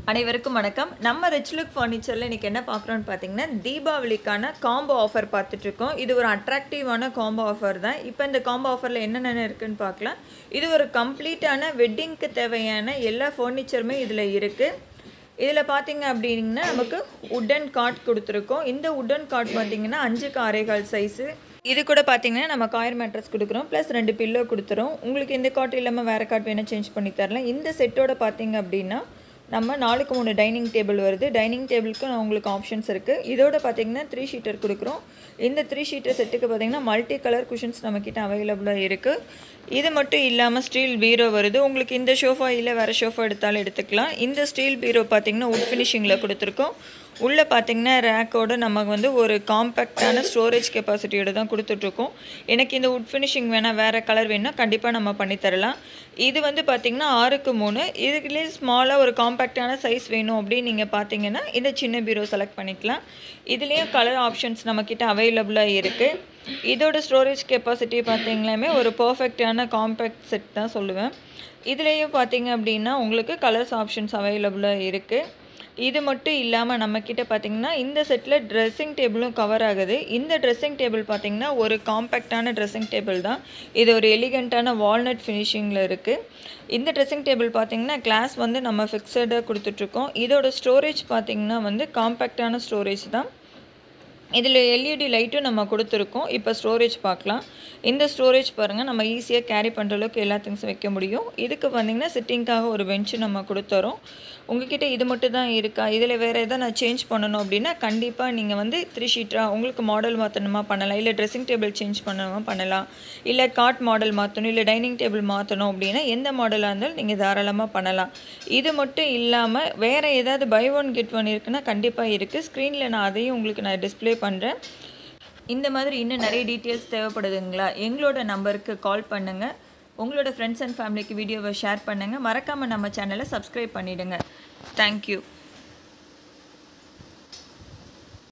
அனைவருக்கும் வணக்கம். நம்ம ரிச் லுக் ஃபர்னிச்சரில் இன்றைக்கி என்ன பார்க்குறோன்னு பார்த்தீங்கன்னா, தீபாவளிக்கான காம்போ ஆஃபர் பார்த்துட்ருக்கோம். இது ஒரு அட்ராக்டிவான காம்போ ஆஃபர் தான். இப்போ இந்த காம்போ ஆஃபரில் என்னென்ன இருக்குதுன்னு பார்க்கலாம். இது ஒரு கம்ப்ளீட்டான வெட்டிங்க்கு தேவையான எல்லா ஃபர்னிச்சருமே இதில் இருக்குது. இதில் பார்த்தீங்க அப்படின்னா நமக்கு உட்டன் காட் கொடுத்துருக்கோம். இந்த உட்டன் காட் பார்த்தீங்கன்னா 5க்கு 6.25 சைஸு. இது கூட பார்த்தீங்கன்னா நம்ம காயர் மேட்ரஸ் கொடுக்குறோம், ப்ளஸ் 2 பில்லோ கொடுத்துறோம். உங்களுக்கு இந்த காட் இல்லாமல் வேறு காட் வேணால் சேஞ்ச் பண்ணி தரலாம். இந்த செட்டோட பார்த்தீங்க அப்படின்னா நம்ம 4க்கு 3 டைனிங் டேபிள் வருது. டைனிங் டேபிளுக்கு உங்களுக்கு ஆப்ஷன்ஸ் இருக்குது. இதோட பார்த்தீங்கன்னா 3 ஷீட்டர் கொடுக்குறோம். இந்த 3 ஷீட்டர் செட்டுக்கு பார்த்தீங்கன்னா மல்டி கலர் குஷன்ஸ் நம்மக்கிட்ட அவைலபிளாக இருக்குது. இது மட்டும் இல்லாமல் ஸ்டீல் பீரோ வருது. உங்களுக்கு இந்த ஷோஃபா இல்லை வேறு ஷோஃபா எடுத்தாலும் எடுத்துக்கலாம். இந்த ஸ்டீல் பீரோ பார்த்தீங்கன்னா உட் ஃபினிஷிங்கில் கொடுத்துருக்கோம். உள்ளே பார்த்தீங்கன்னா ரேக்கோடு நமக்கு ஒரு காம்பேக்டான ஸ்டோரேஜ் கெப்பாசிட்டியோடு தான் கொடுத்துட்ருக்கோம். எனக்கு இந்த உட் ஃபினிஷிங் வேணால் வேறு கலர் வேணுன்னா கண்டிப்பாக நம்ம பண்ணித்தரலாம். இது பார்த்தீங்கன்னா 6க்கு 3. இதுக்குள்ளே ஸ்மாலாக ஒரு காம்பேக்டான சைஸ் வேணும் அப்படின்னு நீங்கள் பார்த்தீங்கன்னா இந்த சின்ன பீரோ செலக்ட் பண்ணிக்கலாம். இதுலேயும் கலர் ஆப்ஷன்ஸ் நம்மக்கிட்ட அவைலபிளாக இருக்குது. இதோட ஸ்டோரேஜ் கெப்பாசிட்டி பார்த்தீங்களாமே ஒரு பர்ஃபெக்டான காம்பேக்ட் செட் தான் சொல்லுவேன். இதுலேயும் பார்த்தீங்க அப்படின்னா உங்களுக்கு கலர்ஸ் ஆப்ஷன்ஸ் அவைலபிளாக இருக்குது. இது மட்டும் இல்லாமல் நம்மக்கிட்ட பார்த்திங்கன்னா இந்த செட்டில் ட்ரெஸ்ஸிங் டேபிளும் கவர் ஆகுது. இந்த ட்ரெஸ்ஸிங் டேபிள் பார்த்திங்கன்னா ஒரு காம்பேக்டான ட்ரெஸ்ஸிங் டேபிள் தான். இது ஒரு எலிகண்ட்டான வால்நட் ஃபினிஷிங்கில் இருக்குது. இந்த ட்ரெஸ்ஸிங் டேபிள் பார்த்திங்கன்னா கிளாஸ் நம்ம ஃபிக்ஸடாக கொடுத்துட்ருக்கோம். இதோட ஸ்டோரேஜ் பார்த்திங்கன்னா காம்பேக்டான ஸ்டோரேஜ் தான். இதில் எல்இடி லைட்டும் நம்ம கொடுத்துருக்கோம். இப்போ ஸ்டோரேஜ் பார்க்கலாம். இந்த ஸ்டோரேஜ் பாருங்கள், நம்ம ஈஸியாக கேரி பண்ணுற அளவுக்கு எல்லா திங்ஸும் வைக்க முடியும். இதுக்கு பார்த்திங்கன்னா சிட்டிங்காக ஒரு பெஞ்சு நம்ம கொடுத்துறோம். உங்கள்கிட்ட இது மட்டும் தான் இருக்கா, இதில் வேறு எதாவது நான் சேஞ்ச் பண்ணணும் அப்படின்னா கண்டிப்பாக நீங்கள் 3 ஷீட்டாக உங்களுக்கு மாடல் மாற்றணுமா பண்ணலாம், இல்லை ட்ரெஸ்ஸிங் டேபிள் சேஞ்ச் பண்ணணுமா பண்ணலாம், இல்லை காட் மாடல் மாற்றணும், இல்லை டைனிங் டேபிள் மாற்றணும் அப்படின்னா எந்த மாடலாக இருந்தாலும் நீங்கள் தாராளமாக பண்ணலாம். இது மட்டும் இல்லாமல் வேறு ஏதாவது பை ஒன் கெட் ஒன் இருக்குன்னா கண்டிப்பாக இருக்குது. ஸ்க்ரீனில் நான் அதையும் உங்களுக்கு நான் டிஸ்பிளே பண்ணுறேன். இந்த மாதிரி இன்னும் நிறைய டீட்டெயில்ஸ் தேவைப்படுதுங்களா, எங்களோட நம்பருக்கு கால் பண்ணுங்கள். உங்களோட ஃப்ரெண்ட்ஸ் அண்ட் ஃபேமிலிக்கு வீடியோவை ஷேர் பண்ணுங்கள். மறக்காமல் நம்ம சேனலை சப்ஸ்கிரைப் பண்ணிவிடுங்க. தேங்க்யூ.